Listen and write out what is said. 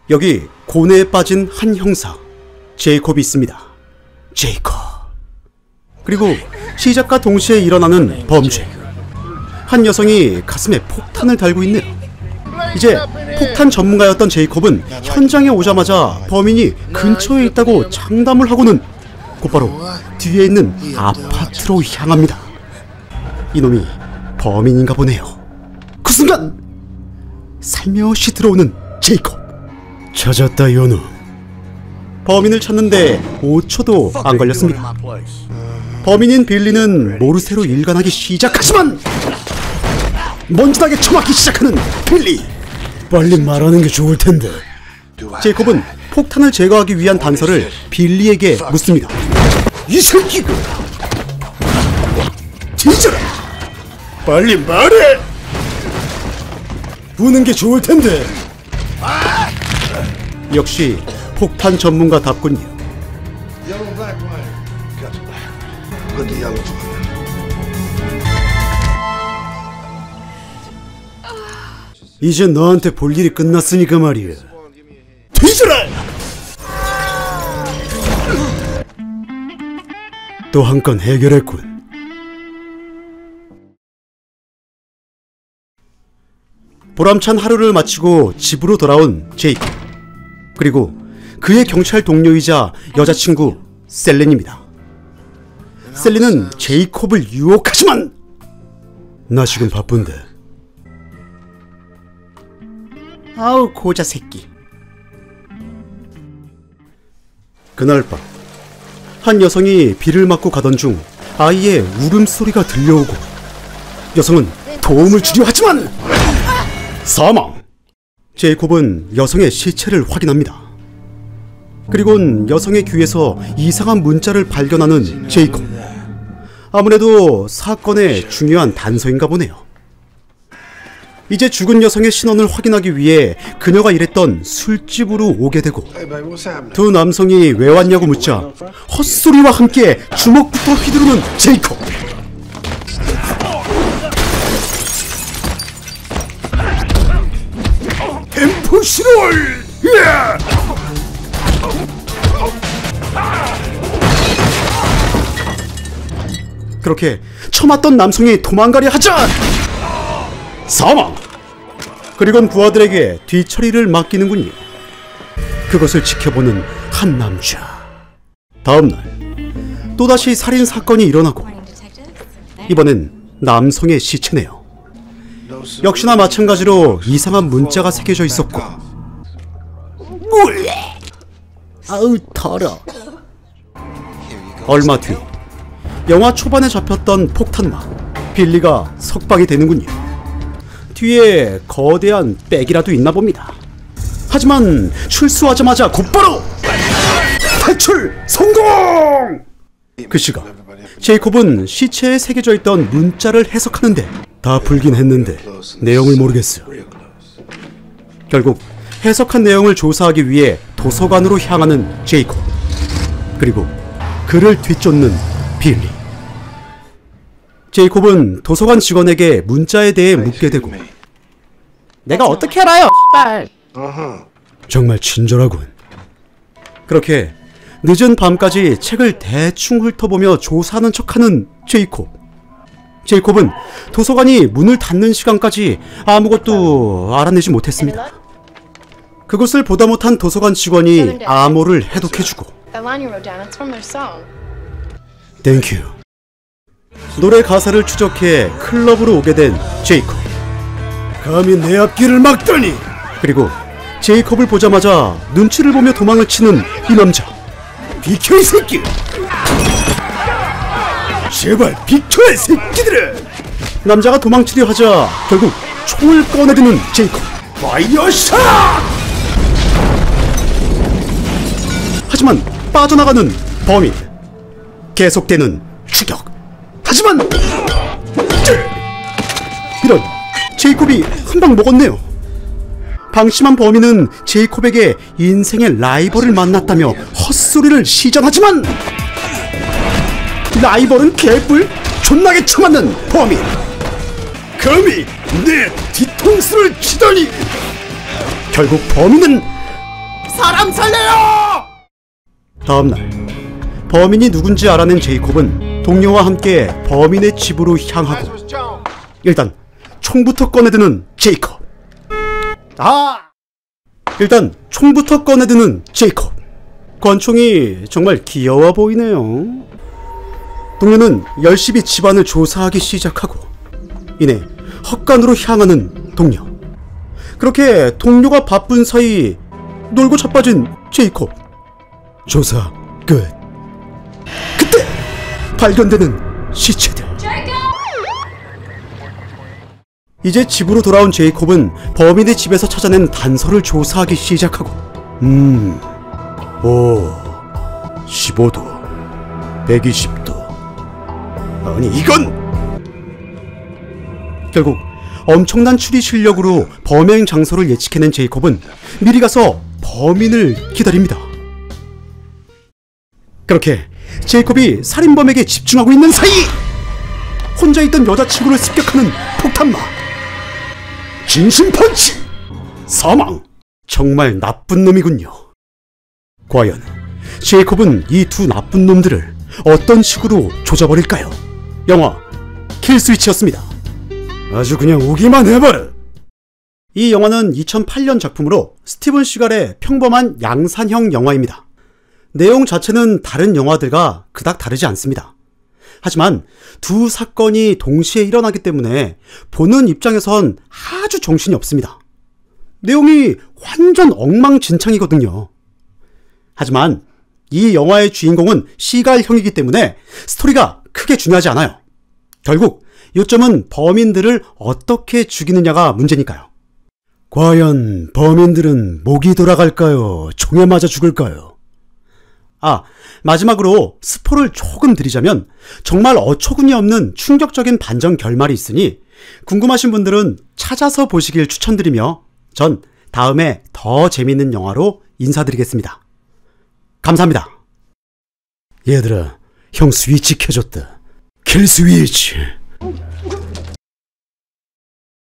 여기 고뇌에 빠진 한 형사 제이콥이 있습니다. 제이콥. 그리고 시작과 동시에 일어나는 범죄. 한 여성이 가슴에 폭탄을 달고 있네요. 이제 폭탄 전문가였던 제이콥은 현장에 오자마자 범인이 근처에 있다고 장담을 하고는 곧바로 뒤에 있는 아파트로 향합니다. 이놈이 범인인가 보네요. 그 순간 살며시 들어오는 제이콥. 찾았다 요놈. 범인을 찾는데 5초도 안 걸렸습니다. 범인인 빌리는 모르쇠로 일관하기 시작하지만 먼지나게 처맞기 시작하는 빌리. 빨리 말하는 게 좋을 텐데. 제이콥은 폭탄을 제거하기 위한 단서를 빌리에게 묻습니다. 이 새끼가 뒤져라. 빨리 말해. 부는 게 좋을 텐데. 역시 폭탄 전문가답군요. 이제 너한테 볼 일이 끝났으니까 말이야. 뒤져라! 또 한 건 해결했군. 보람찬 하루를 마치고 집으로 돌아온 제이콥. 그리고 그의 경찰 동료이자 여자친구 셀린입니다. 셀린은 제이콥을 유혹하지만 나 지금 바쁜데. 아우 고자 새끼. 그날 밤 한 여성이 비를 맞고 가던 중 아이의 울음소리가 들려오고 여성은 도움을 주려 하지만 사망! 제이콥은 여성의 시체를 확인합니다. 그리곤 여성의 귀에서 이상한 문자를 발견하는 제이콥. 아무래도 사건의 중요한 단서인가 보네요. 이제 죽은 여성의 신원을 확인하기 위해 그녀가 일했던 술집으로 오게 되고 두 남성이 왜 왔냐고 묻자 헛소리와 함께 주먹부터 휘두르는 제이콥. 엠푸시롤! 그렇게 처맞던 남성이 도망가려 하자 사망! 그리곤 부하들에게 뒤처리를 맡기는군요. 그것을 지켜보는 한 남자. 다음날 또다시 살인사건이 일어나고 이번엔 남성의 시체네요. 역시나 마찬가지로 이상한 문자가 새겨져 있었고 아우 더러. 얼마 뒤 영화 초반에 잡혔던 폭탄막 빌리가 석방이 되는군요. 뒤에 거대한 백이라도 있나 봅니다. 하지만 출소하자마자 곧바로 탈출 성공! 그 시각 제이콥은 시체에 새겨져 있던 문자를 해석하는데 다 풀긴 했는데 내용을 모르겠어요. 결국 해석한 내용을 조사하기 위해 도서관으로 향하는 제이콥. 그리고 그를 뒤쫓는 빌리. 제이콥은 도서관 직원에게 문자에 대해 묻게 되고 내가 어떻게 알아요? 씨발. 정말 친절하군. 그렇게 늦은 밤까지 책을 대충 훑어보며 조사하는 척하는 제이콥. 제이콥은 도서관이 문을 닫는 시간까지 아무것도 알아내지 못했습니다. 그것을 보다 못한 도서관 직원이 암호를 해독해주고 땡큐. 노래 가사를 추적해 클럽으로 오게 된 제이콥. 감히 내 앞길을 막다니. 그리고 제이콥을 보자마자 눈치를 보며 도망을 치는 이 남자. 비켜 이 새끼. 제발 비켜 이 새끼들아. 남자가 도망치려 하자 결국 총을 꺼내드는 제이콥. 파이어샷! 하지만 빠져나가는 범인. 계속되는 추격. 하지만 이런 제이콥이 한 방 먹었네요. 방심한 범인은 제이콥에게 인생의 라이벌을 만났다며 헛소리를 시전하지만 라이벌은 개뿔? 존나게 처맞는 범인. 감히 내 뒤통수를 치다니. 결국 범인은 사람 살려요! 다음날 범인이 누군지 알아낸 제이콥은 동료와 함께 범인의 집으로 향하고 일단 총부터 꺼내드는 제이콥. 일단 총부터 꺼내드는 제이콥. 권총이 정말 귀여워 보이네요. 동료는 열심히 집안을 조사하기 시작하고 이내 헛간으로 향하는 동료. 그렇게 동료가 바쁜 사이 놀고 자빠진 제이콥. 조사 끝. 그때 발견되는 시체들. 이제 집으로 돌아온 제이콥은 범인의 집에서 찾아낸 단서를 조사하기 시작하고 15도 120도 아니 이건! 결국 엄청난 추리 실력으로 범행 장소를 예측해낸 제이콥은 미리 가서 범인을 기다립니다. 그렇게 제이콥이 살인범에게 집중하고 있는 사이 혼자 있던 여자친구를 습격하는 폭탄마. 진심 펀치! 사망! 정말 나쁜 놈이군요. 과연 제이콥은 이 두 나쁜 놈들을 어떤 식으로 조져버릴까요? 영화 킬스위치였습니다. 아주 그냥 오기만 해봐라. 이 영화는 2008년 작품으로 스티븐 시갈의 평범한 양산형 영화입니다. 내용 자체는 다른 영화들과 그닥 다르지 않습니다. 하지만 두 사건이 동시에 일어나기 때문에 보는 입장에선 아주 정신이 없습니다. 내용이 완전 엉망진창이거든요. 하지만 이 영화의 주인공은 시갈형이기 때문에 스토리가 크게 중요하지 않아요. 결국 요점은 범인들을 어떻게 죽이느냐가 문제니까요. 과연 범인들은 목이 돌아갈까요? 총에 맞아 죽을까요? 마지막으로 스포를 조금 드리자면 정말 어처구니 없는 충격적인 반전 결말이 있으니 궁금하신 분들은 찾아서 보시길 추천드리며 전 다음에 더 재밌는 영화로 인사드리겠습니다. 감사합니다. 얘들아, 형 스위치 켜줬다. 킬 스위치.